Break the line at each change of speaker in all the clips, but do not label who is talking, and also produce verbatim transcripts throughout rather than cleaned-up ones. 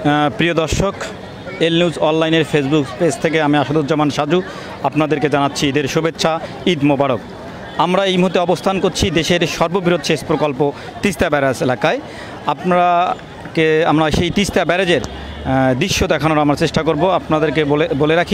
প্রিয় দর্শক, L news অনলাইনের ফেসবুক পেজ থেকে আমি আসাদুজ্জামান সাজু আপনাদেরকে জানাচ্ছি ঈদের শুভেচ্ছা, ঈদ মোবারক। আমরা এই মুহূর্তে অবস্থান করছি দেশের সর্ববৃহৎ সেচ প্রকল্প তিস্তা ব্যারাজ এলাকায়। আপনারাকে আমরা সেই তিস্তা ব্যারাজের দৃশ্য দেখানোর আমরা চেষ্টা করব। আপনাদেরকে বলে বলে রাখি,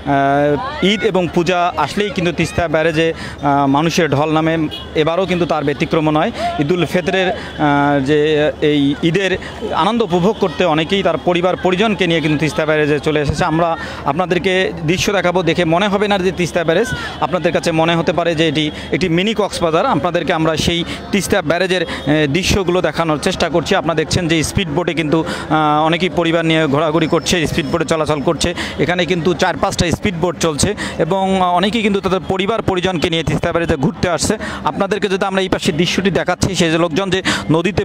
ঈদ এবং পূজা আসলেই কিন্তু তিস্তা ব্যারেজে মানুষের ঢল নামে। এবারও কিন্তু তার ব্যতিক্রম নয়। ঈদুল ফিতরের যে এই ঈদের আনন্দ উপভোগ করতে অনেকেই তার পরিবার পরিজনকে নিয়ে কিন্তু তিস্তা ব্যারেজে চলে এসেছে। আমরা আপনাদেরকে দৃশ্য দেখাবো, দেখে মনে হবে না যে তিস্তা ব্যারেজ, আপনাদের কাছে মনে হতে পারে যে এটি একটি মিনি কক্সবাজার। আপনাদেরকে আমরা সেই তিস্তা ব্যারেজের দৃশ্যগুলো দেখানোর চেষ্টা করছি। আপনারা দেখছেন যে স্পিড বোটে কিন্তু অনেকেই পরিবার নিয়ে ঘোরাঘুরি করছে, স্পিড বোটে চলাচল করছে। এখানে কিন্তু চার পাঁচটা স্পিড বোট চলছে এবং অনেকেই কিন্তু তাদের পরিবার পরিজনকে নিয়ে তিস্তা ব্যারেজে ঘুরতে আসছে। আপনাদেরকে যদি আমরা এই পাশে দৃশ্যটি দেখাচ্ছি, সেই যে লোকজন যে নদীতে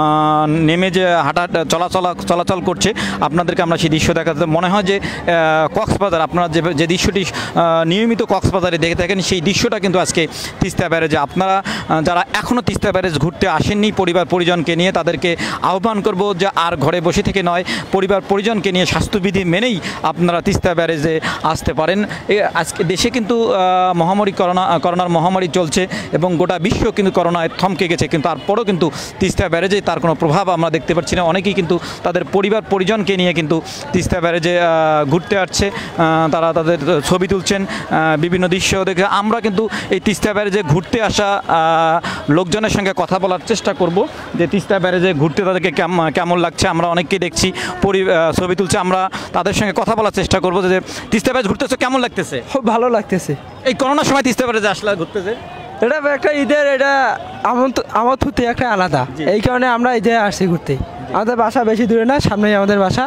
নেমে যে হাঁটা চলাচল চলাচল করছে, আপনাদেরকে আমরা সেই দৃশ্য দেখাতে মনে হয় যে কক্সবাজার, আপনারা যে যে দৃশ্যটি নিয়মিত কক্সবাজারে দেখে থাকেন, সেই দৃশ্যটা কিন্তু আজকে তিস্তা ব্যারেজে। আপনারা যারা এখনও তিস্তা ব্যারেজ ঘুরতে আসেননি পরিবার পরিজনকে নিয়ে, তাদেরকে আহ্বান করব যে আর ঘরে বসে থেকে নয়, পরিবার পরিজনকে নিয়ে স্বাস্থ্যবিধি মেনেই আপনারা তিস্তা ব্যারেজে আসতে পারেন। আজকে দেশে কিন্তু মহামারী করোনা করোনার মহামারী চলছে এবং গোটা বিশ্ব কিন্তু করোনায় থমকে গেছে, কিন্তু তারপরও কিন্তু তিস্তা ব্যারেজে তার কোনো প্রভাব আমরা দেখতে পাচ্ছি না। অনেকেই কিন্তু তাদের পরিবার পরিজনকে নিয়ে কিন্তু তিস্তা ব্যারেজে ঘুরতে আসছে, তারা তাদের ছবি তুলছেন, বিভিন্ন দৃশ্য দেখে। আমরা কিন্তু এই তিস্তা ব্যারেজে ঘুরতে আসা লোকজনের সঙ্গে কথা বলার চেষ্টা করব যে তিস্তা ব্যারেজে ঘুরতে তাদেরকে কেমন লাগছে। আমরা অনেককেই দেখছি পরি ছবি তুলছে, আমরা তাদের সঙ্গে কথা বলার চেষ্টা করবো যে তিস্তা ব্যারেজ ঘুরতেছে কেমন লাগতেছে।
খুব ভালো লাগতেছে।
এই করোনার সময় তিস্তা ব্যারেজে আসলে ঘুরতেছে,
এটা একটা ঈদের, এটা আমার থুতে একটা আলাদা, এই কারণে আমরা ঈদে আসছি ঘুরতে। আমাদের বাসা বেশি দূরে না, সামনেই আমাদের বাসা।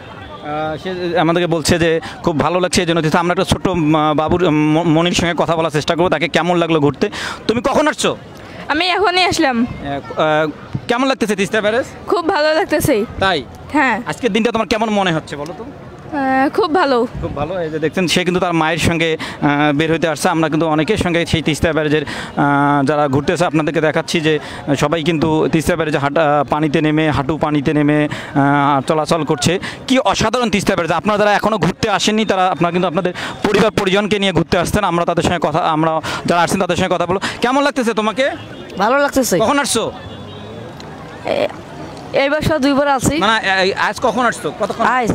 সে আমাদেরকে বলছে যে খুব ভালো লাগছে, এই জন্য আমরা একটা ছোট্ট বাবুর মনির সঙ্গে কথা বলার চেষ্টা করবো, তাকে কেমন লাগলো ঘুরতে। তুমি কখন আসছো?
আমি এখনই আসলাম।
কেমন লাগতেছে তিস্তা ব্যারেজ?
খুব ভালো লাগতেছে।
তাই?
হ্যাঁ।
আজকের দিনটা তোমার কেমন মনে হচ্ছে বলো তো?
খুব ভালো,
খুব ভালো। এই যে দেখছেন, সে কিন্তু তার মায়ের সঙ্গে বের হইতে আসছে। আমরা কিন্তু অনেকের সঙ্গে সেই তিস্তা ব্যারেজের যারা ঘুরতেছে আপনাদেরকে দেখাচ্ছি যে সবাই কিন্তু তিস্তা ব্যারেজে হাঁটা পানিতে নেমে হাঁটু পানিতে নেমে চলাচল করছে। কি অসাধারণ তিস্তা ব্যারেজ! আপনারা যারা এখনও ঘুরতে আসেননি, তারা আপনারা কিন্তু আপনাদের পরিবার পরিজনকে নিয়ে ঘুরতে আসছেন। আমরা তাদের সঙ্গে কথা আমরা যারা আসছেন তাদের সঙ্গে কথা বলো। কেমন লাগতেছে তোমাকে?
ভালো লাগতেছে।
কখন আসছো?
এই বছর দুইবার আছি।
না, আজ কখন আসছো? কতক্ষণ?
আজ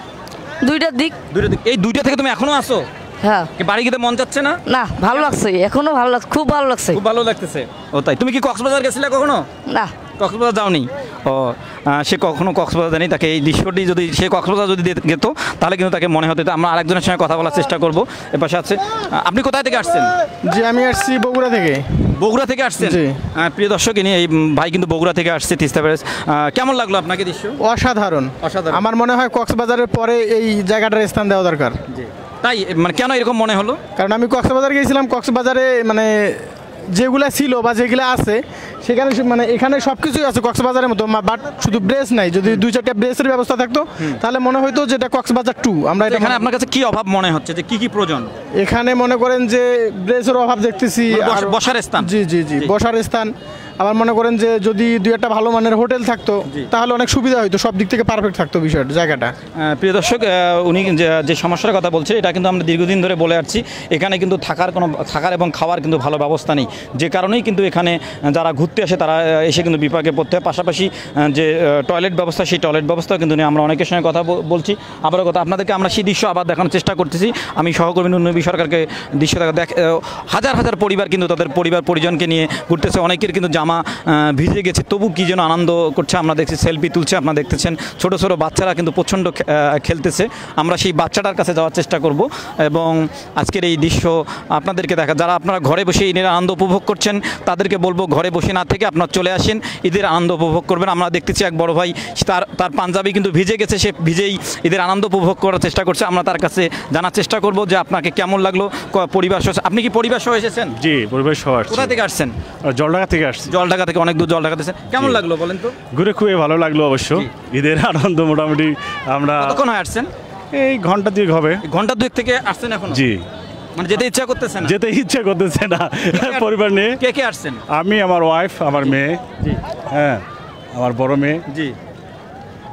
দুইটার দিক।
দুইটার দিক। এই দুইটা থেকে তুমি এখনো আসো?
হ্যাঁ।
বাড়ি গিয়ে মন যাচ্ছে না?
না, ভালো লাগছে, এখনো ভালো লাগছে, খুব ভালো লাগছে।
খুব ভালো লাগতেছে। ও তাই? তুমি কি কক্সবাজার গেছিলে কখনো?
না,
কক্সবাজার যাওনি? ও, সে কখনো কক্সবাজার জানি, তাকে এই দৃশ্যটি যদি সে কক্সবাজার যদি যেত তাহলে কিন্তু তাকে মনে হতো। আমরা আরেকজনের সঙ্গে কথা বলার চেষ্টা করবো। এ পাশে আছে। আপনি কোথায় থেকে আসছেন?
জি, আমি আসছি বগুড়া থেকে।
বগুড়া থেকে আসছেন? প্রিয় দর্শক, ইনি এই ভাই কিন্তু বগুড়া থেকে আসছে তিস্তা ব্যারেজ। কেমন লাগলো আপনাকে দৃশ্য?
অসাধারণ,
অসাধারণ।
আমার মনে হয় কক্সবাজারের পরে এই জায়গাটার স্থান দেওয়া দরকার।
জি। তাই? মানে কেন এরকম মনে হলো?
কারণ আমি কক্সবাজার গিয়েছিলাম, কক্সবাজারে মানে যেগুলা ছিল বা যেগুলা আছে সেখানে মানে এখানে সব কিছুই আছে কক্সবাজারের মতো, বাট শুধু ব্রেস নাই। যদি দুই চারটা ব্রেসের ব্যবস্থা থাকতো তাহলে মনে হয়তো যে এটা কক্সবাজার টু। আমরা এখানে
আপনার কাছে কি অভাব মনে হচ্ছে, যে কি কি প্রয়োজন?
এখানে মনে করেন যে ব্রেসের অভাব দেখতেছি,
বসার স্থান।
জি জি জি বসার স্থান। আবার মনে করেন যে যদি দুই একটা ভালো মানের হোটেল থাকতো তাহলে অনেক সুবিধা হতো, সব দিক থেকে পারফেক্ট থাকতো বিষয়টা, জায়গাটা।
প্রিয় দর্শক, উনি যে সমস্যার কথা বলছে এটা কিন্তু আমরা দীর্ঘদিন ধরে বলে আসছি। এখানে কিন্তু থাকার কোনো থাকার এবং খাওয়ার কিন্তু ভালো ব্যবস্থা নেই, যে কারণেই কিন্তু এখানে যারা ঘুরতে আসে তারা এসে কিন্তু বিপাকে পড়তে হয়। পাশাপাশি যে টয়লেট ব্যবস্থা, সেই টয়লেট ব্যবস্থাও কিন্তু নেই। আমরা অনেকের সঙ্গে কথা বলছি, আবারও কথা আপনাদেরকে আমরা সেই দৃশ্য আবার দেখানোর চেষ্টা করতেছি। আমি সহকর্মী নবী সরকারকে দৃশ্য দেখা দেখ হাজার হাজার পরিবার কিন্তু তাদের পরিবার পরিজনকে নিয়ে ঘুরতেছে। অনেকের কিন্তু জামা ভিজে গেছে, তবু কী যেন আনন্দ করছে। আমরা দেখছি সেলফি তুলছে, আপনারা দেখতেছেন ছোটো ছোটো বাচ্চারা কিন্তু প্রচণ্ড খেলতেছে। আমরা সেই বাচ্চাটার কাছে যাওয়ার চেষ্টা করব এবং আজকের এই দৃশ্য আপনাদেরকে দেখা। যারা আপনারা ঘরে বসে ঈদের আনন্দ উপভোগ করছেন তাদেরকে বলবো ঘরে বসে না থেকে আপনারা চলে আসেন, ঈদের আনন্দ উপভোগ করবেন। আমরা দেখতেছি এক বড় ভাই, তার তার পাঞ্জাবি কিন্তু ভিজে গেছে, সে ভিজেই ঈদের আনন্দ উপভোগ করার চেষ্টা করছে। আমরা তার কাছে জানার চেষ্টা করব যে আপনাকে কেমন লাগলো পরিবার সহ। আপনি কি পরিবার সহ এসেছেন?
জি, পরিবার সহ আসছি।
কোথা থেকে আসছেন?
জলঢাকা থেকে আসছি।
জলঢাকা থেকে অনেক দূর জলঢাকা থেকে। কেমন লাগলো বলেন তো?
ঘুরে খুবই ভালো লাগলো অবশ্য। ঈদের আনন্দ মোটামুটি আমরা।
কতক্ষণ হয় আসছেন?
এই ঘন্টা দুয়েক হবে।
ঘন্টা দুয়েক থেকে আসছেন এখন?
জি।
মানে যেতে ইচ্ছা করতেছে না?
যেতে ইচ্ছা করতেছে না। পরিবার নিয়ে।
কে কে আসছেন?
আমি, আমার ওয়াইফ, আমার মেয়ে। জি। হ্যাঁ, আমার বড় মেয়ে।
জি।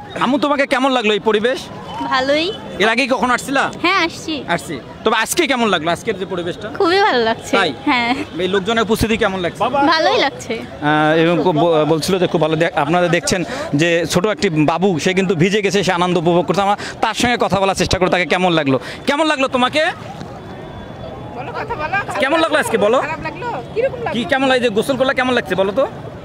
আম্মু তোমাকে কেমন লাগলো এই পরিবেশ?
ভালোই।
এর আগে কখন আসছিলা?
হ্যাঁ আসছি।
আসছি। তবে আজকে কেমন লাগলো আজকের যে পরিবেশটা?
খুবই ভালো লাগছে।
তাই?
হ্যাঁ
এই লোকজনের উপস্থিতি কেমন লাগছে?
ভালোই লাগছে।
আহ, এবং খুব ব- বলছিল যে খুব ভালো দেখ- আপনারা দেখছেন যে ছোট একটি বাবু সে কিন্তু ভিজে গেছে, সে আনন্দ উপভোগ করছে। আমরা তার সঙ্গে কথা বলার চেষ্টা করি তাকে কেমন লাগলো। কেমন লাগলো তোমাকে? কেমন লাগলো আজকে বলো? কি কেমন লাগে যে গোসল করলে কেমন লাগছে বলো তো?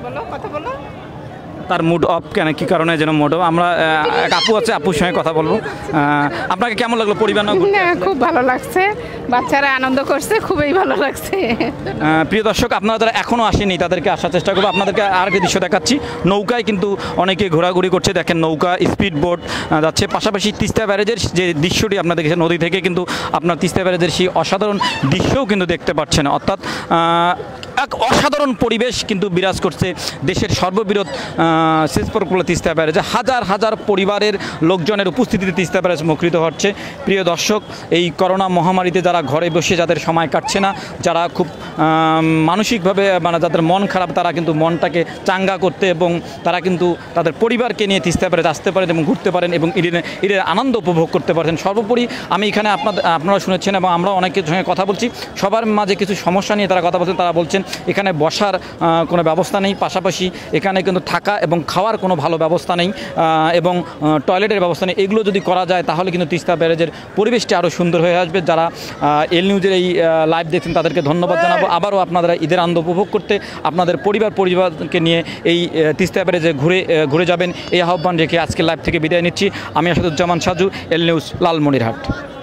তার মুড অফ কেন, কি কারণে যেন মুড অফ। আমরা আহ, এক আপু আছে, আপুর সঙ্গে কথা বলবো। আহ, আপনাকে কেমন লাগলো পরিবার নিয়ে ঘুরতে?
না খুব ভালো লাগছে, বাচ্চারা আনন্দ করছে, খুবই ভালো লাগছে।
আহ, প্রিয় দর্শক, আপনারা যারা এখনও আসেনি তাদেরকে আসার চেষ্টা করবো। আপনাদেরকে আর একটা দৃশ্য দেখাচ্ছি। নৌকায় কিন্তু অনেকে ঘোরাঘুরি করছে, দেখেন নৌকা, স্পিড বোট যাচ্ছে। পাশাপাশি তিস্তা ব্যারেজের যে দৃশ্যটি আপনারা দেখেছেন, নদী থেকে কিন্তু আপনার তিস্তা ব্যারেজের সেই অসাধারণ দৃশ্যও কিন্তু দেখতে পাচ্ছেন। অর্থাৎ আহ, এক অসাধারণ পরিবেশ কিন্তু বিরাজ করছে দেশের সর্ববৃহৎ সেচ প্রকল্প তিস্তা ব্যারেজে। হাজার হাজার পরিবারের লোকজনের উপস্থিতিতে তিস্তা ব্যারেজ মুখরিত হচ্ছে। প্রিয় দর্শক, এই করোনা মহামারীতে যারা ঘরে বসে যাদের সময় কাটছে না, যারা খুব আম, মানসিকভাবে মানে যাদের মন খারাপ, তারা কিন্তু মনটাকে চাঙ্গা করতে এবং তারা কিন্তু তাদের পরিবারকে নিয়ে তিস্তা ব্যারেজ আসতে পারেন এবং ঘুরতে পারেন এবং ঈদের ঈদের আনন্দ উপভোগ করতে পারেন। সর্বোপরি আমি এখানে আপনাদের আপনারা শুনেছেন এবং আমরা অনেকের সঙ্গে কথা বলছি, সবার মাঝে কিছু সমস্যা নিয়ে তারা কথা বলছেন। তারা বলছেন এখানে বসার আহ, কোনো ব্যবস্থা নেই, পাশাপাশি এখানে কিন্তু থাকা এবং খাওয়ার কোনো ভালো ব্যবস্থা নেই আহ, এবং আহ, টয়লেটের ব্যবস্থা নেই। এগুলো যদি করা যায় তাহলে কিন্তু তিস্তা ব্যারেজের পরিবেশটি আরও সুন্দর হয়ে আসবে। যারা আহ, এল নিউজের এই লাইভ দেখছেন তাদেরকে ধন্যবাদ জানাবো। আবারও আপনারা ঈদের আনন্দ উপভোগ করতে আপনাদের পরিবার পরিবারকে নিয়ে এই আহ, তিস্তা ব্যারেজে ঘুরে আহ, ঘুরে যাবেন এই আহ্বান রেখে আজকে লাইভ থেকে বিদায় নিচ্ছি। আমি আসাদুজ্জামান সাজু, এল নিউজ, লালমনিরহাট।